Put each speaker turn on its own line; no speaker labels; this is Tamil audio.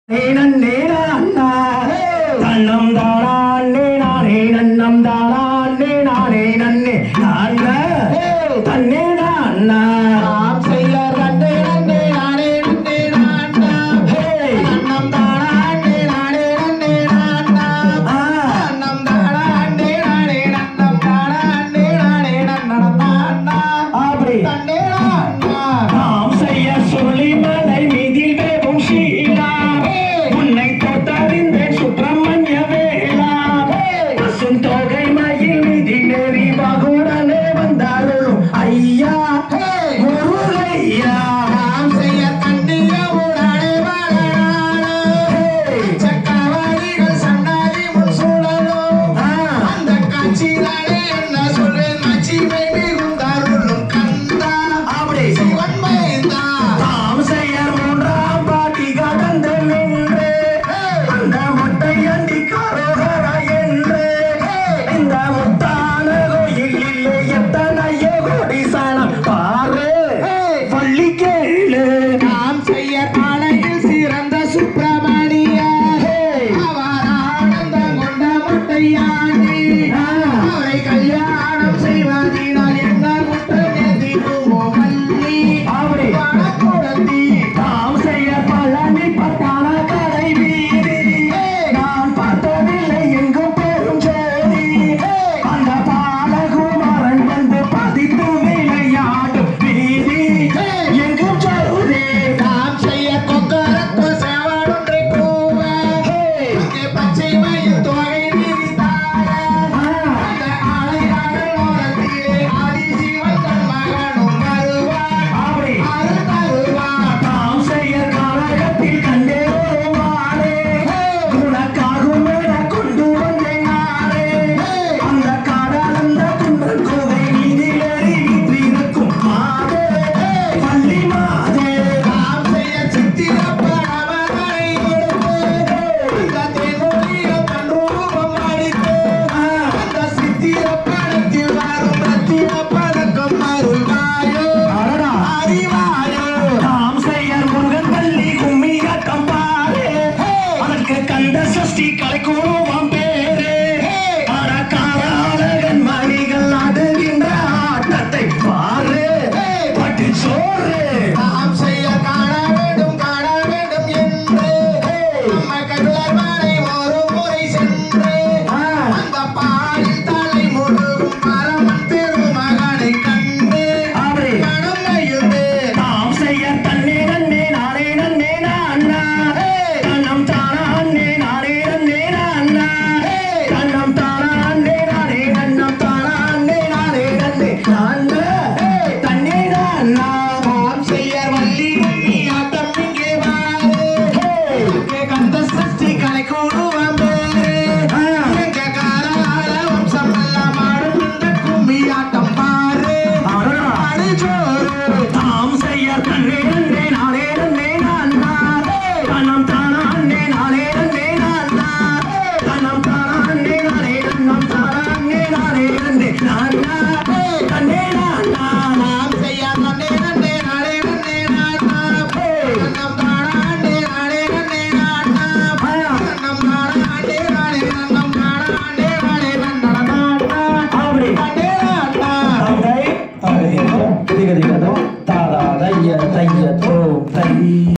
நன்னே நானா தன்னம் தானே நானே நன்னம் தானே நானே நன்னே நானா தன்னே நானா நாம் செய்ய நன்னே நன்னே நானே நன்னே நானா நன்னம் தானே நானே நன்னே நானா நன்னம் தானே நானே நன்னம் தானே நானே நன்னம் நானா அப்படி தன்னே நானா நாம் செய்ய சொல்லி மலை மீதில் வேவும் ஷீலா தொகை மயில் மீதி நேரி பகுடனே வந்தாலும் ஐயா முருகையா நாம் செய்ய கண்டிய உடனே வளரானோ சக்கரவடிகள் சன்னாதி முன் சூழலும் அந்த காட்சிதானே என்ன சொல்றேன் மச்சி பேபி குந்தாருளும் கந்தா அப்படி சிவன் மைந்தா நாம் செய்ய மூன்றாம் பாட்டி கடந்த நின்று அந்த மொட்டை அண்டி காரோகரா என்று இந்த முத்தான கோயில் இல்லை எத்தனையோ கோடி சனம் பாரு பள்ளி கேளு நாம் செய்ய காலையில் சிறந்த சுப்பிரமணியர் அவர் ஆனந்தம் கொண்ட முட்டையாண்டி அவரை கல்யாணம் செய்வதினால் என்ன குற்றம் எதிர்க்குமோ வள்ளி அப்படி பணக்குடந்தி நாம் செய்ய பழனி பட்டான கடை வீதி நான் பார்த்ததில்லை எங்கும் பெரும் ஜோதி அந்த பாலகுமாரன் வந்து பதித்து விளையாடும் வீதி எங்கும் ஜோதி நாம் செய்ய கொக்கரத்து சேவலொன்றை கூவ அங்கே பச்சை மயில் தொகை விரித்தாட அந்த ஆலையாடல் ஓரத்திலே ஆதிசிவன் தன் மகனும் வருவான் அப்படி அருள் தருவான் நாம் செய்ய காலகத்தில் கண்டே வருவானே உனக்காகும் என கொண்டு வந்தேன் நானே அந்த காடால் அந்த குன்றன் கோவை நீதிலேறி வீற்றிருக்கும் மாதே பள்ளி மாதே நாம் செய்ய சித்திரப்படவரை கொடுத்து இந்த தேனொழியில் தன் ரூபம் அளித்து அந்த சித்திரப்படத்தில் வரும் ரத்தின பதக்கம் அருள்வாயோ அறிவாயோ நாம் செய்ய முருகன் பள்ளி கும்மி கட்டம் பாரு அதற்கு கந்த சஷ்டி கலைக்கூடும்